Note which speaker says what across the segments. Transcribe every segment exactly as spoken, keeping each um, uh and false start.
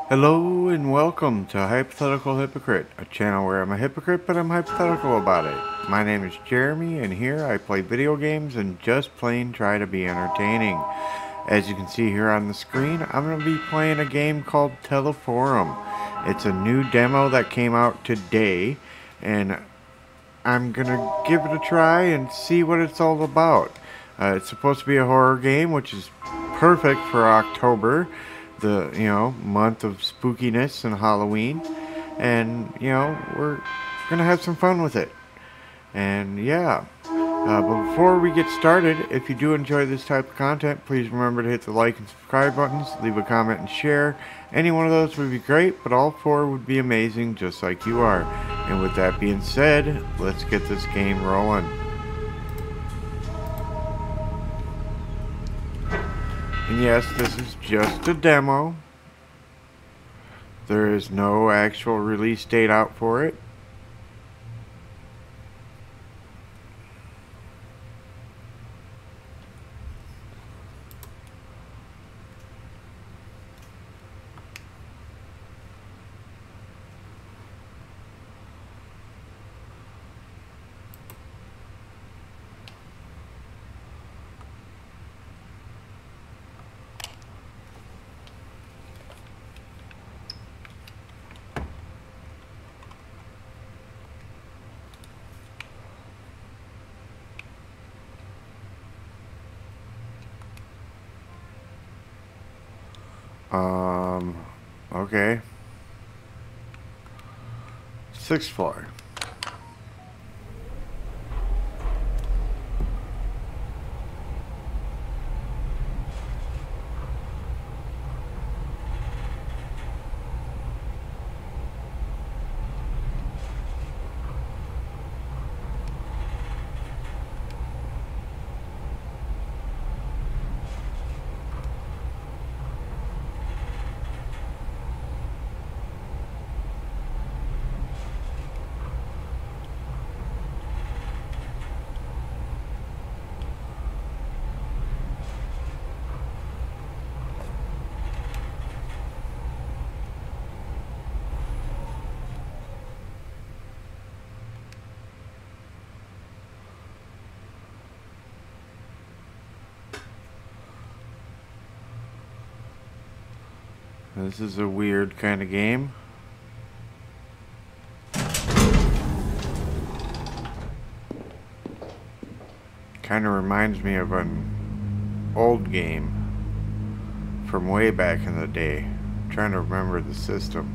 Speaker 1: Hello and welcome to Hypothetical Hypocrite, a channel where I'm a hypocrite but I'm hypothetical about it. My name is Jeremy and here I play video games and just plain try to be entertaining. As you can see here on the screen, I'm going to be playing a game called Teleforum. It's a new demo that came out today and I'm going to give it a try and see what it's all about. Uh, it's supposed to be a horror game, which is perfect for October, the you know month of spookiness and Halloween, and you know we're gonna have some fun with it. And yeah, uh, but before we get started, if you do enjoy this type of content, please remember to hit the like and subscribe buttons, leave a comment and share. Any one of those would be great, but all four would be amazing, just like you are. And with that being said, let's get this game rolling. And yes, this is just a demo. There is no actual release date out for it. Um, okay. Sixth floor. This is a weird kind of game. Kind of reminds me of an old game from way back in the day. I'm trying to remember the system.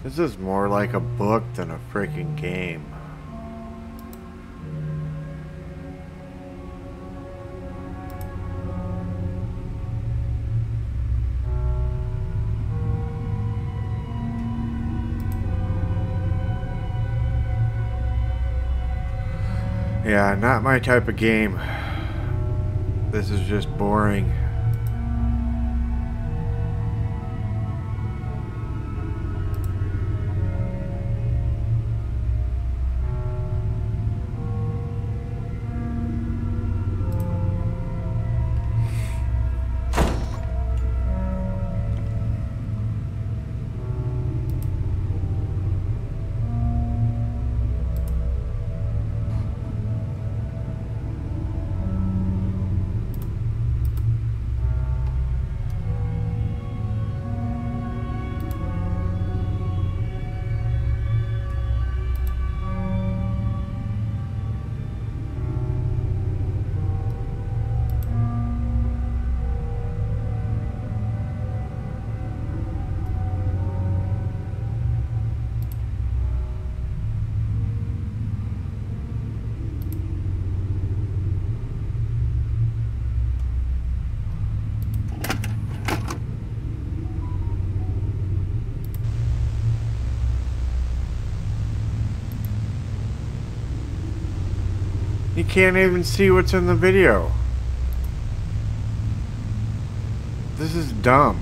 Speaker 1: This is more like a book than a freaking game. Yeah, not my type of game. This is just boring. You can't even see what's in the video. This is dumb.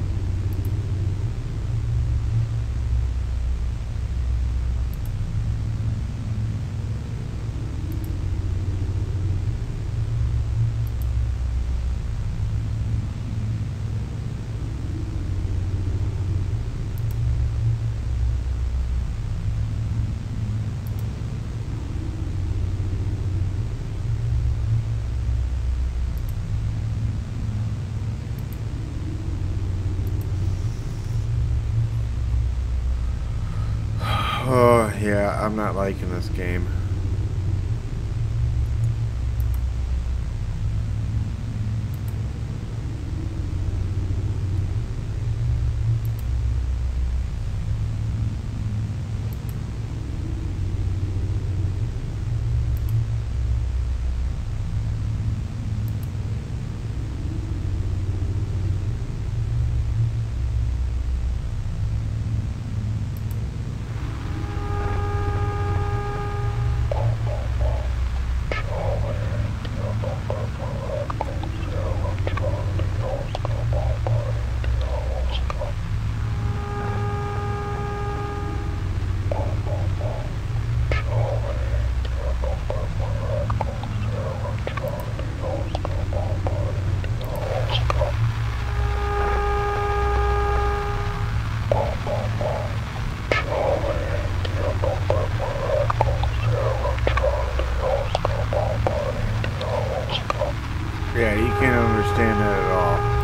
Speaker 1: Oh, yeah, I'm not liking this game. Yeah, you can't understand that at all.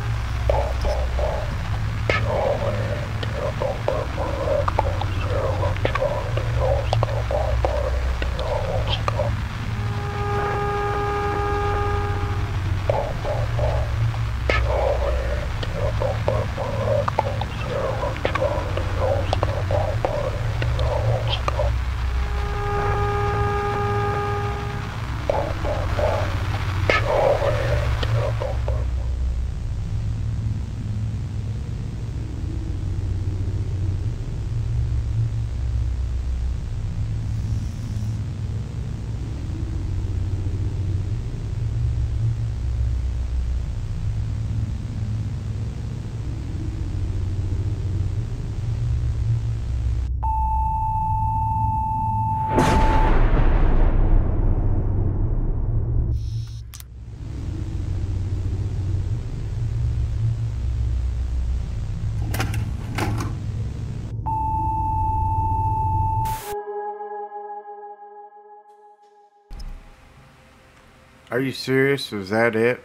Speaker 1: Are you serious? Was that it?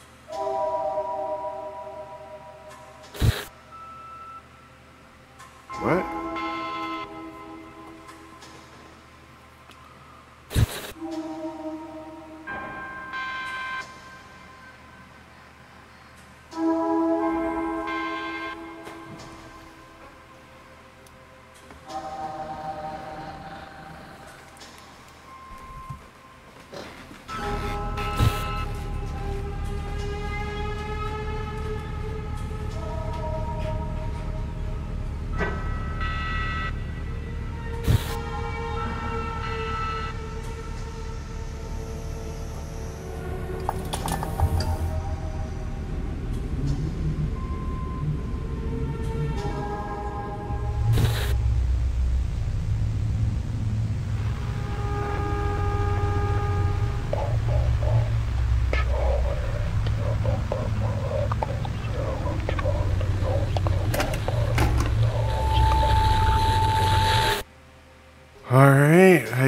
Speaker 1: What?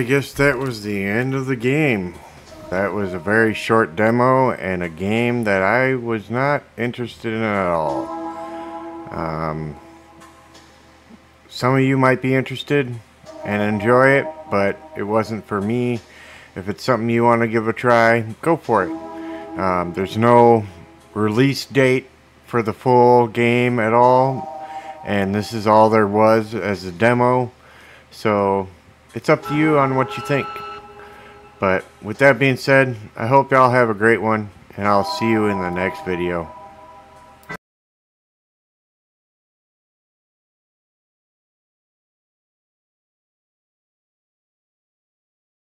Speaker 1: I guess that was the end of the game. That was a very short demo and a game that I was not interested in at all. Um, some of you might be interested and enjoy it, but it wasn't for me. If it's something you want to give a try, go for it. Um, there's no release date for the full game at all, and this is all there was as a demo, so it's up to you on what you think. But with that being said, I hope y'all have a great one, and I'll see you in the next video.